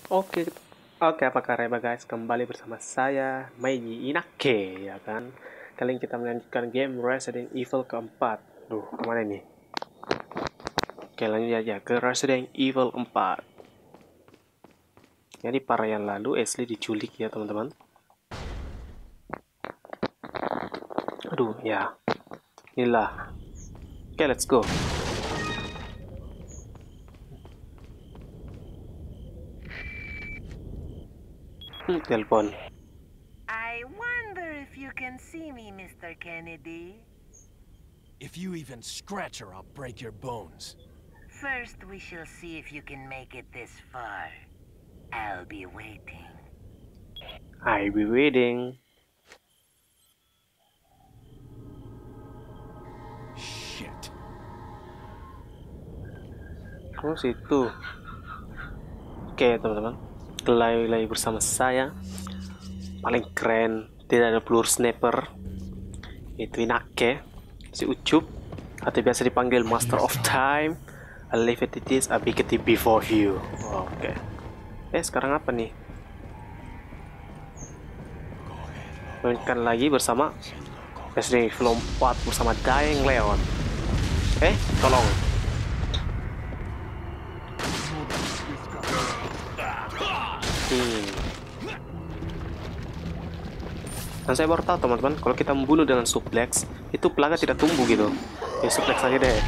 Oke, oke, apa kabar guys? Kembali bersama saya Meiji Inake, ya kan? Kali ini kita melanjutkan game Resident Evil keempat. Duh, kemana nih? Oke, lanjut aja ke Resident Evil 4. Jadi para yang lalu Ashley diculik ya teman-teman. Aduh, ya. Inilah. Oke, let's go. Telepon. I wonder if you can see me, Mr. Kennedy. If you even scratch her, I'll break your bones. First, we shall see if you can make it this far. I'll be waiting. I'll be waiting. Shit. Oh, situ. Oke, teman-teman. Lagi bersama saya. Paling keren, tidak ada peluru sniper. Itu Inake, si Ucup, atau biasa dipanggil Master of Time. I live it is a big before you. Oke. Sekarang apa nih? Mainkan lagi bersama Resident Evil 4 bersama Dying Leon. Tolong. Dan saya baru tahu teman-teman, kalau kita membunuh dengan suplex, itu pelaga tidak tumbuh gitu. Ya suplex aja deh.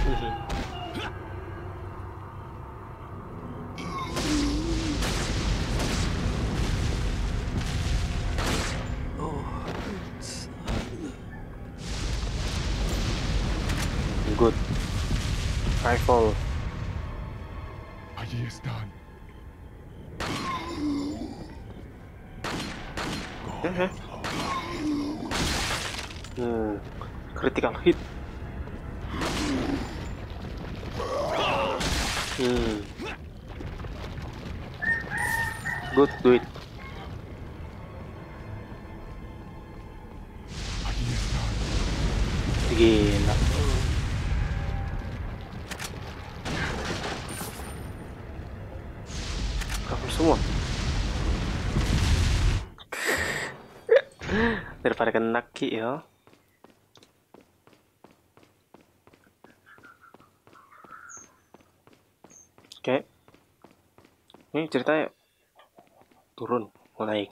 Good. Rifle. Allí están. Critical hit. Good, do it. Allí están. Gila. Kabur semua. Daripada kena ki ya. Oke. Ini ceritanya turun, mau naik.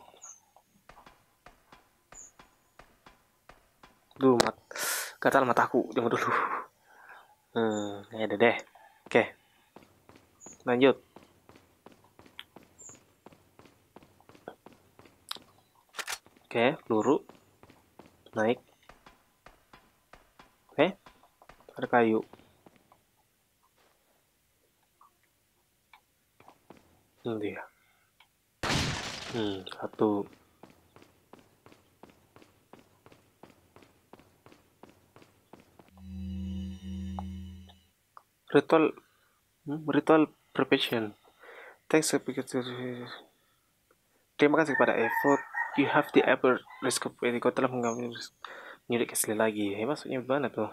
Duh, gatal mataku, jangan dulu. Ya deh. Oke. Lanjut. Oke, peluru. Naik. Ada kayu. Dia. Satu. Ritual preparation. Thanks Terima kasih kepada effort you have the ever risk kau telah mengambil nyulik Ashley lagi. Maksudnya gimana tuh?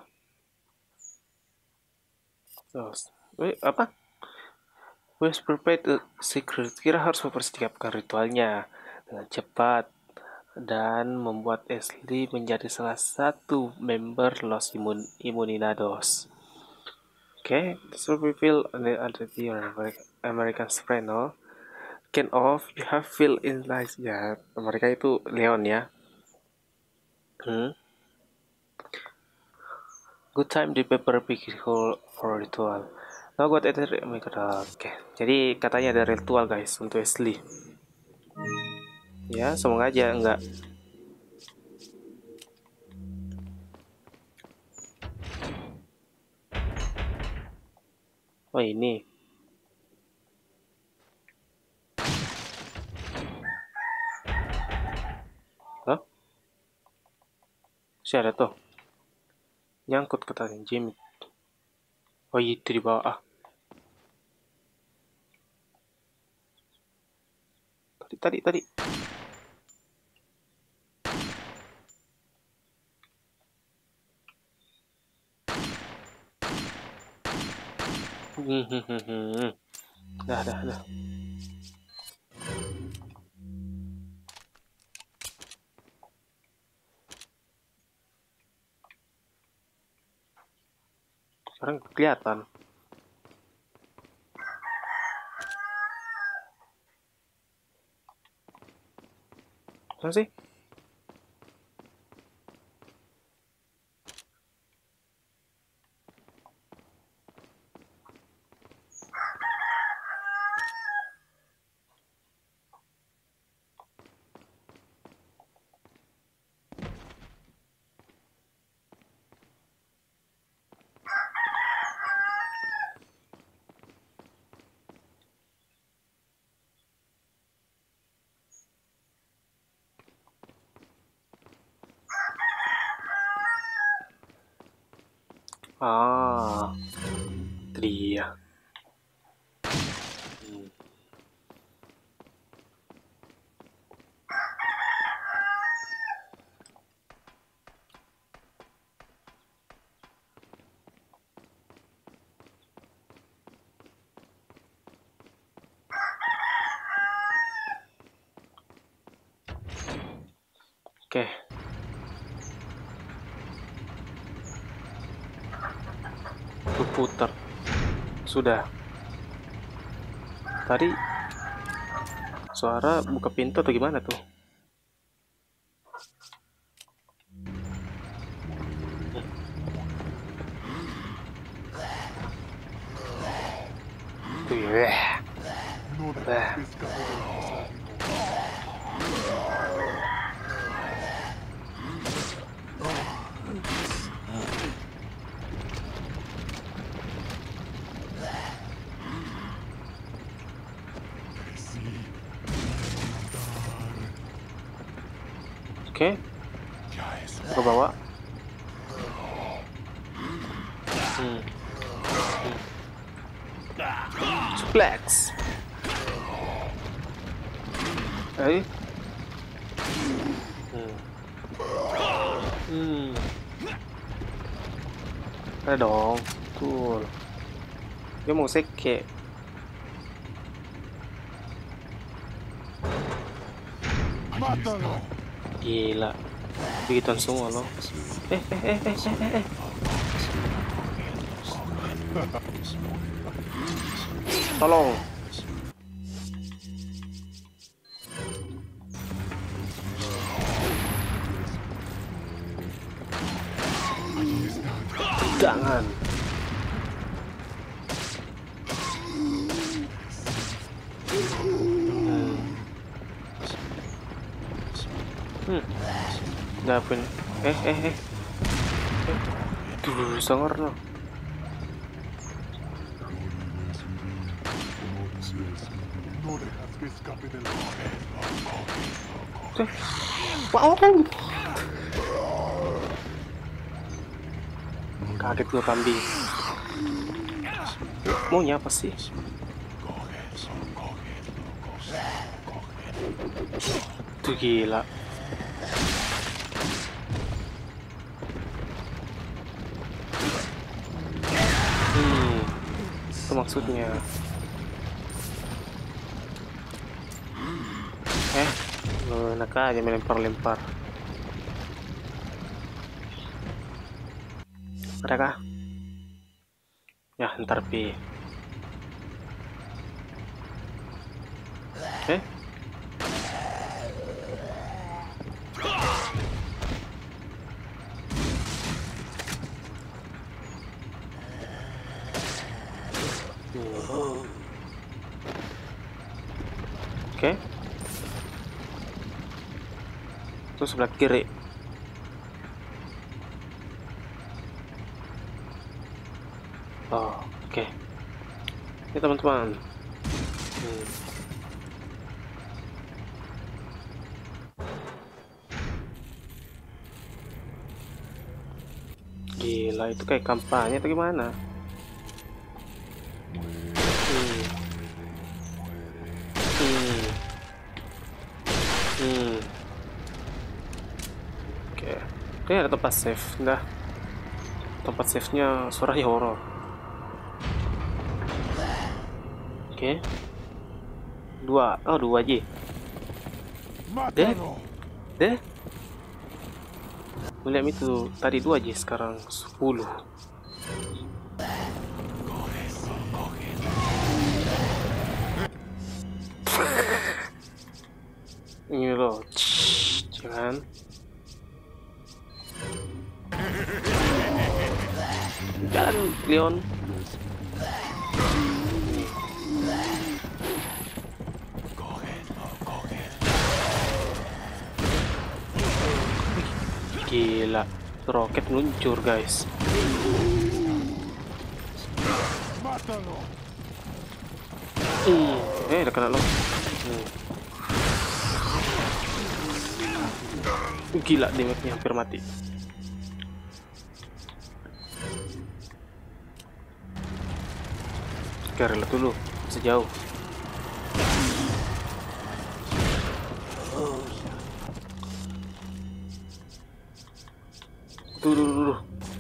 Apa? Was prepared a secret. Kira harus mempersiapkan ritualnya dengan cepat dan membuat Ashley menjadi salah satu member Los Immunidados. This will reveal identity your American friend, no? Kind of, you have feel in life ya. Mereka itu Leon ya. Good time di paper for ritual. Now got it. Oke. Jadi katanya ada ritual guys untuk Ashley. Ya, semoga aja enggak. Oh ini. Hah? Si ada tuh. Nyangkut katanya Jimmy. Oh itu di bawah. Tadi. Dah. Sekarang kelihatan. Mana sih? Ah, itu dia. Oke. Putar. Sudah. Tadi suara buka pintu atau gimana tuh? Tuh ya. Oke, ke bawah. Suplex. Ada dong, tuh. Dia mau seke. Gila, begituan semua loh. Tolong. Jangan. Dapin. Tuh, sangar no. Wow. Kaget gue kambing. Maunya apa sih? Tuh gila. Itu maksudnya. Enak aja melempar-lempar. Adakah? Ya, ntar pi. Oke. Terus sebelah kiri. Oh, oke. Ini teman-teman. Gila, itu kayak kampanye atau gimana? Oke. Ini ada tempat save. Nah, tempat save-nya suaranya horor. Oke. 2 aja. Deh. William itu tadi 2 aja, sekarang 10. Ini loh, jangan. Jalan, Leon. Gila, roket meluncur guys. Udah kena lo. Gila, damage-nya hampir mati. Reload dulu, masih jauh. Dulu.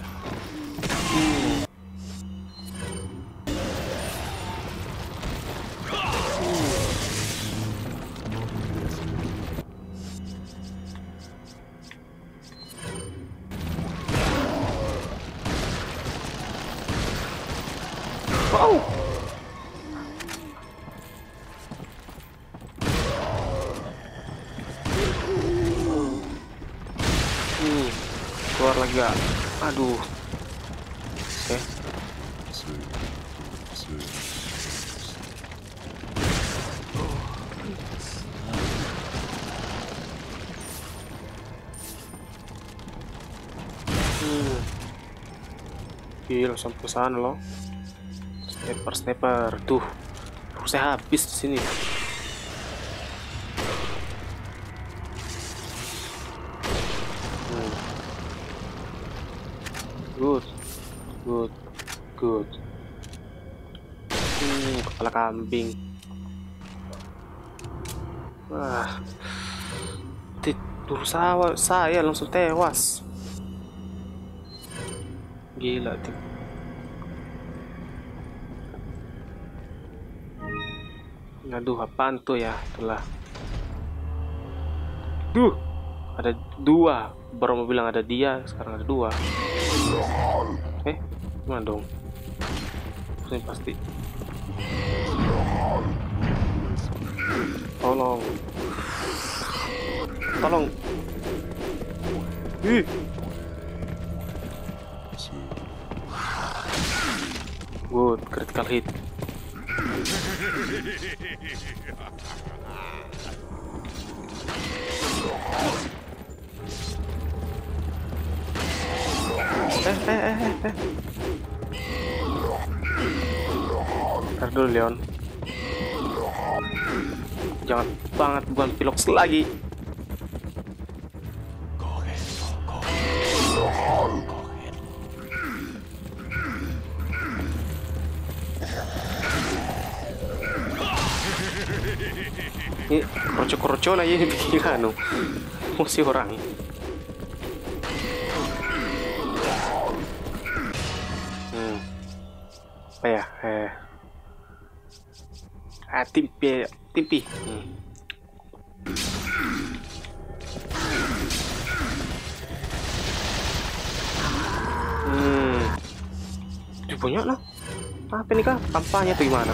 Wow. Keluar lagi gak? Aduh. Oke. Gila, sampai ke sana loh. Sniper. Tuh. Saya habis di sini. Good. Kepala kambing. Wah. Tidur saya langsung tewas. Gila tuh. Aduh, apaan tuh ya? Itulah. Ada 2. Baru mau bilang ada dia, sekarang ada 2. Gimana dong? Ini pasti. Tolong. Good, critical hit. Ntar dulu, Leon. Jangan banget bukan Pilox lagi. Ini kroco-kroco aja ini bikin anu. Musuh orang. Apa ya? Timpi. Banyak lah. Apa ini kah? Kampanye atau gimana?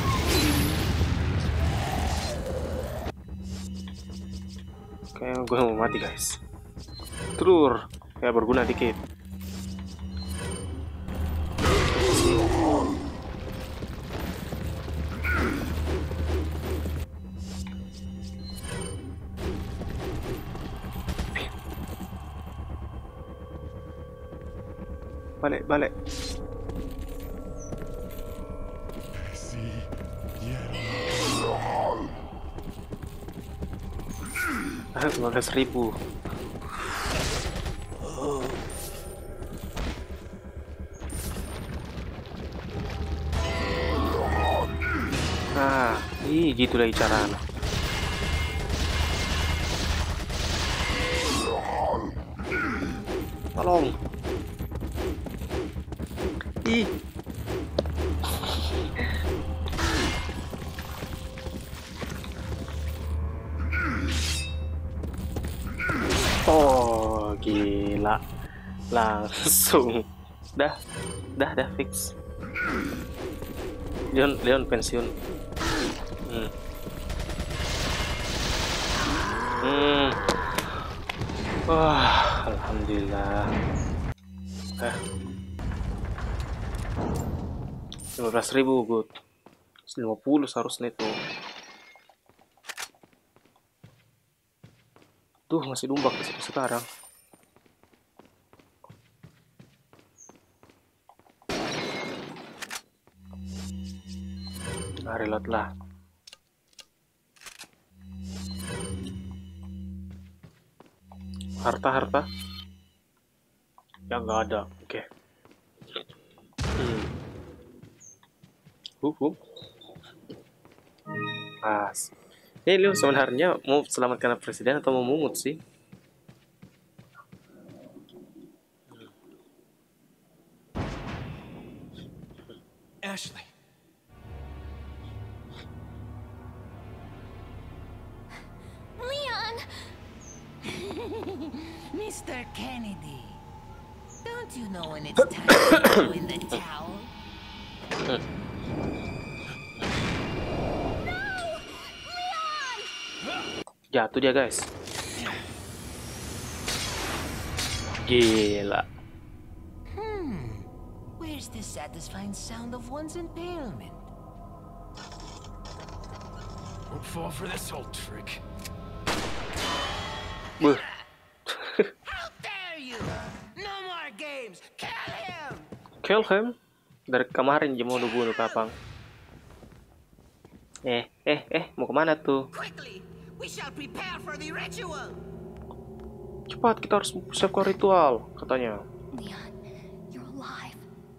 Kayak gue mau mati guys. Trur, ya berguna dikit. Balik. Ah, 15.000. Gitu lagi caranya. Tolong. Oh, gila. Langsung. Dah fix. Leon pensiun. Wah, alhamdulillah. 15.000 good. 50 seharusnya itu. Tuh masih dumbak di situ sekarang. Nah, reload lah. Harta ya nggak ada. Oke. Pas. Ini lu sebenarnya mau selamatkan presiden atau mau mungut sih? Ashley. Leon! Mr. Kennedy, don't you know when it's time to throw in the towel? Jatuh dia guys. Gila. Where's the satisfying sound of one's impalement? Won't fall for this old trick. Buh. How dare you! No more games! Kill him! Kill him. Dari kemarin dia mau bunuh Kapang. Mau kemana tuh? Quickly! We shall prepare for the ritual! Cepat, kita harus siapkan ritual, katanya. Leon, you're alive.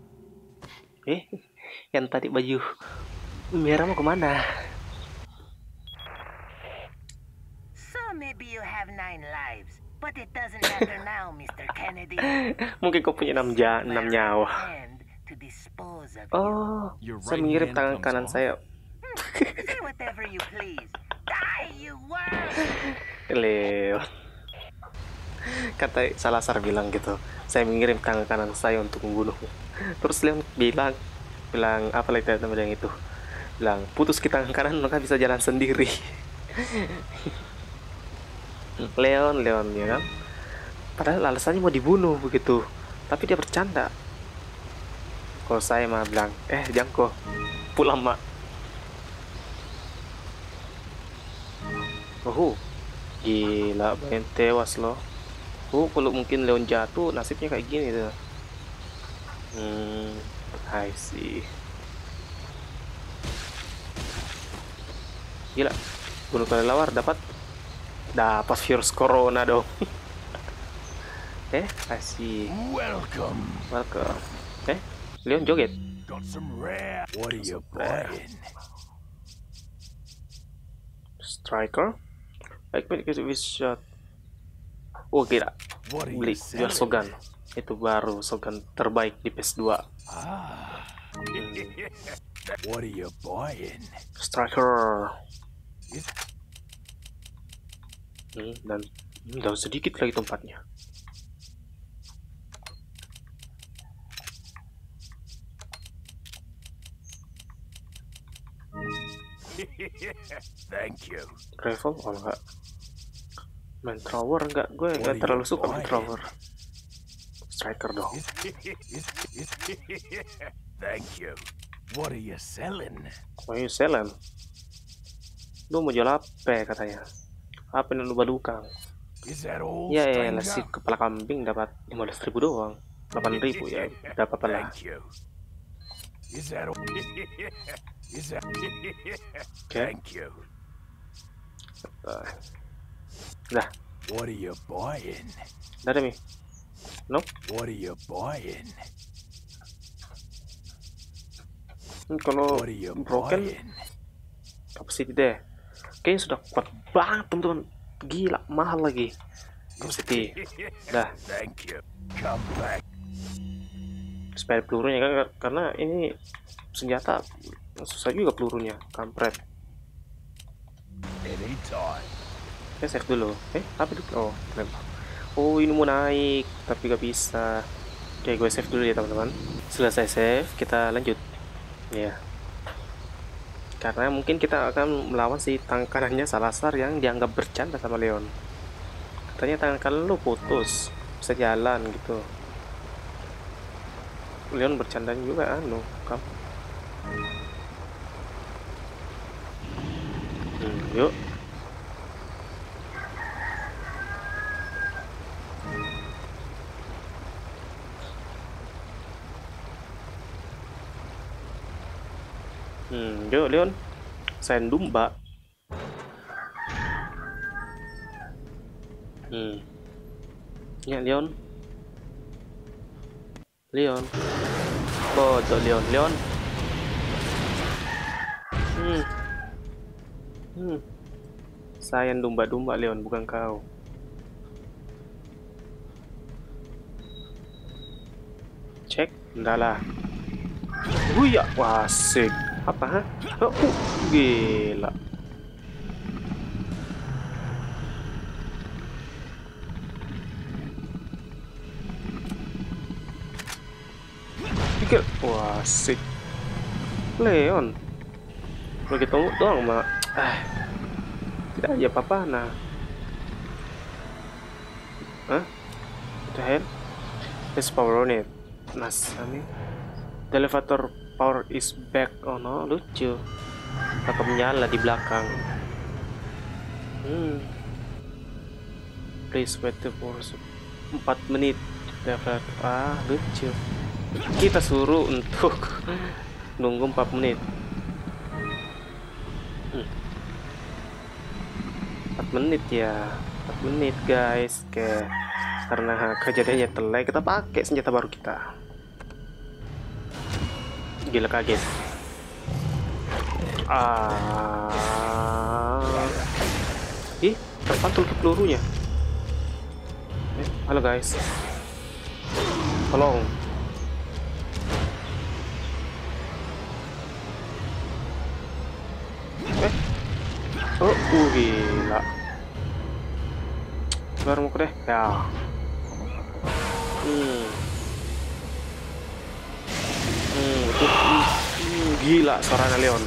Yang tadi baju merah mau kemana? So maybe you have 9 lives, but it doesn't matter now, Mr. Kennedy. Mungkin kau punya 6 nyawa. And to dispose of Oh, Your saya right mengirim hand tangan comes kanan off. saya. Say whatever you please. Die, you worm! Leon. Kata Salazar bilang gitu. Saya mengirim tangan kanan saya untuk membunuh. Terus Leon bilang apa lagi nama yang itu? Bilang putus kita tangan kanan maka bisa jalan sendiri. Leon ya kan. Padahal alasannya mau dibunuh begitu. Tapi dia bercanda. Kalau saya mah bilang, Jangko, pulang mak. Gila, banyak tewas loh. Kalau mungkin Leon jatuh, nasibnya kayak gini tuh. I see. Gila, bunuh kelelawar dapat virus corona dong. I see. Welcome. Leon joget. Got some rare. What are you buying? Striker. Like me with shot. Oh gila. What are Beli you jual selling? Sogan. Itu baru Sogan terbaik di PS2. What are you buying? Striker. Dan sedikit lagi tempatnya. Thank you. Revolve enggak? Main thrower enggak? Gue enggak terlalu suka main thrower. Striker dong. Thank you. What are you selling? Mau selling? Lu mau jual apa katanya? Apa yang lu badukang? Is that all, Ya stranger? nasi kepala kambing dapat 15.000 doang. 8.000 ya, dapat apa lah. Thank you. Is that all? Is that? Okay. Thank you. Dah, What are you buying? dah deh mi. Nope. What are you buying? Kalau What are you broken buying? capacity deh. Kayaknya sudah kuat banget teman-teman. Gila, mahal lagi. Capacity. Dah, Thank you. Come back. spare pelurunya kan karena ini senjata susah juga pelurunya, kampret. Anytime. Save dulu. Apa itu? Oh, lempar. Oh, ini mau naik tapi gak bisa. Oke, gue save dulu ya teman-teman. Selesai save, kita lanjut. Ya, karena mungkin kita akan melawan si tangan kanannya Salazar yang dianggap bercanda sama Leon. Katanya tangan kanan lu putus, bisa jalan gitu. Leon bercanda juga kamu. Yuk. Yuk Leon. Sendumba. Ya Leon. Bodoh Leon. Saya domba-domba Leon, bukan kau. Cek, enggak lah. Ya, wah asik. Apa? Gila. Pikir, wah asik. Leon. Lagi tunggu doang, Mak. Tidak aja apa-apa, nah. Hah? What the hell? There's power on it. Nasani. The elevator power is back. Oh no, lucu. Kakak menyala di belakang. Please wait for 4 menit. Lucu. Kita suruh untuk nunggu 4 menit. 4 menit ya. 4 menit guys. Oke. Karena kejadiannya telat, kita pakai senjata baru kita. Gila kaget. Ih, terpantul ke pelurunya. Halo guys. Tolong. Gila. Baru mau deh. Ya. Gila suaranya Leon.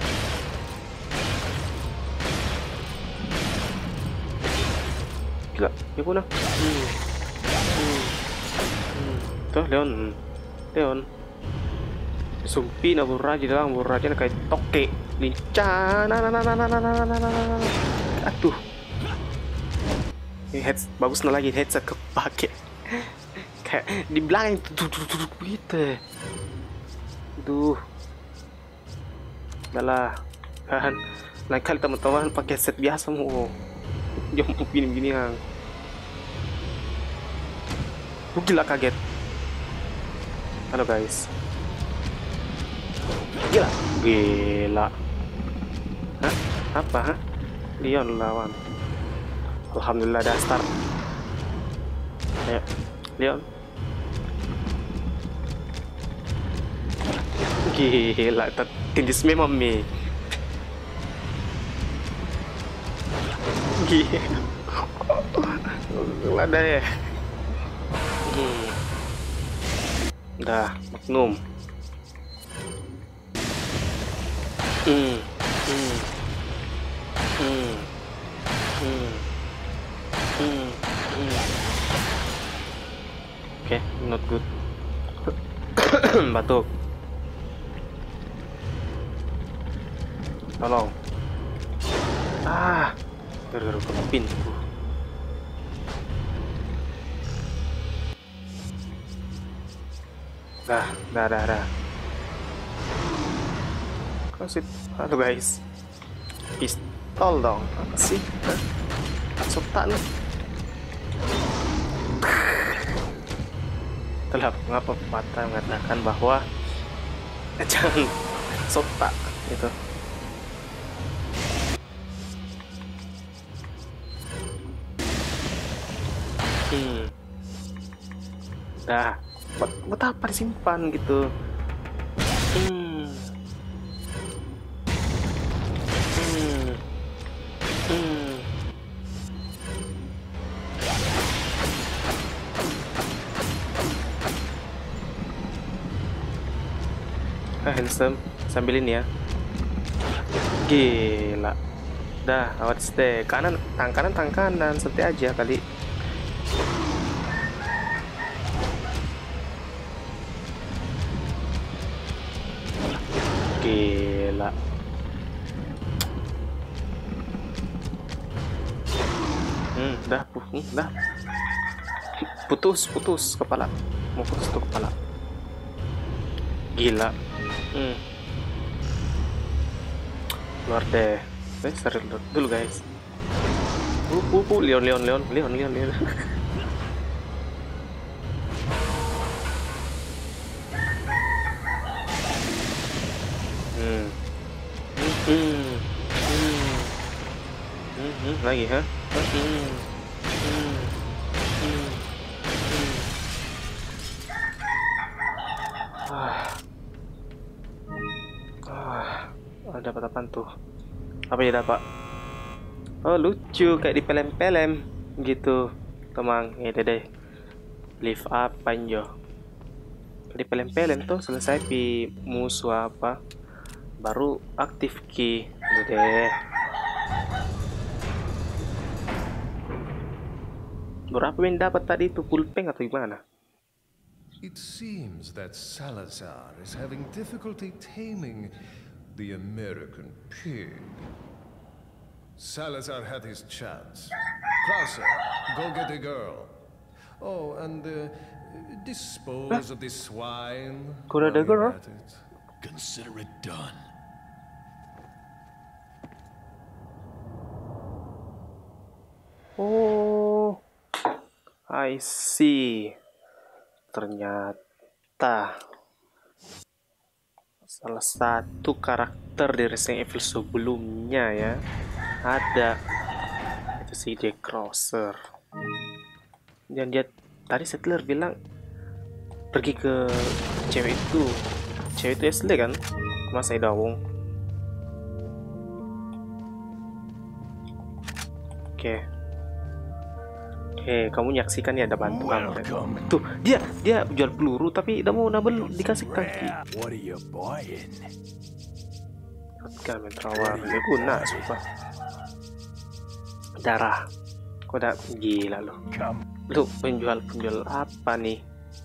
Gila, ya pun. Tuh Leon. Sumpi na burraji dalam burraji kayak toke lincah. Aduh. Ini bagus lagi headset kepake. Kayak di belakang duduk gitu. Aduh. Udahlah. Kan lain kali teman-teman pakai set biasa mau. Jangan begini-begini yang. Gila kaget. Halo guys. Gila. Hah? Apa? Leon lawan. Alhamdulillah dah start. Ayo, Leon. Gila, tindis memang me. Gila dah ya. Dah, Magnum. Oke, not good. Batuk. Tolong. Gara-gara buka pintu. Dah. Kasih. Aduh guys. Pistol dong. Apa sih? Sotak nih. Itulah mengapa pepatah mengatakan bahwa jangan sotak gitu. Dah, buat apa disimpan gitu? handsome. Sambilin ya. Gila. Dah, awat stay. Kanan, tangan kanan. Santai aja kali. Gila. Dah, dah. Putus kepala. Mau putus tuh kepala. Gila. Keluar deh. Seru dulu guys. Leon. Lagi ha? Dapat apa tuh? Apa ya dapat? Oh lucu kayak di pelem-pelem gitu, teman. Deh. Lift up panjo. Di pelem-pelem tuh selesai pi musuh apa? Baru aktif ki. Deh. Berapa yang dapat tadi itu pulpeng atau gimana? It seems that Salazar is having difficulty taming the American pig. Salazar had his chance. Krause, go get the girl. Oh, and dispose of this swine. Go get the girl? Consider it done. Oh, I see. Ternyata salah satu karakter di Resident Evil sebelumnya ya ada, itu si Jack Crosser. Dan dia tadi Settler bilang pergi ke cewek itu Ashley kan, Mas Edawong. Oke, kamu nyaksikan ya, ada bantu kamu. Tuh, dia jual peluru tapi udah mau nabel dikasih kaki. What are you buying? Kan mentrawar, dia guna sumpah. Darah. Kok udah gila lo. Lu penjual apa nih?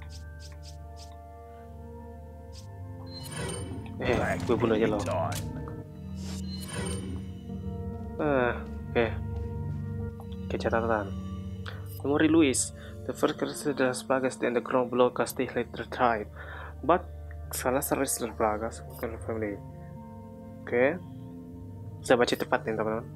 Gue bunuh aja lo. Oke, catatan. Memory Louis, the first character that Plagas the underground below Castile later tribe, but Salazar is the Plagas family. Oke, saya baca tepat nih teman-teman.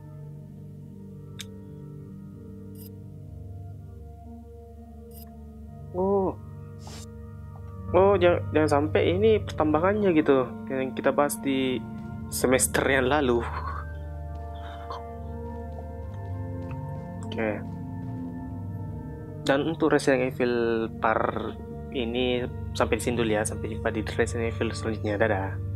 Oh, jangan sampai ini pertambangannya gitu yang kita bahas di semester yang lalu. Oke. Dan untuk Resident Evil par ini sampai di sini dulu ya. Sampai jumpa di Resident Evil selanjutnya. Dadah.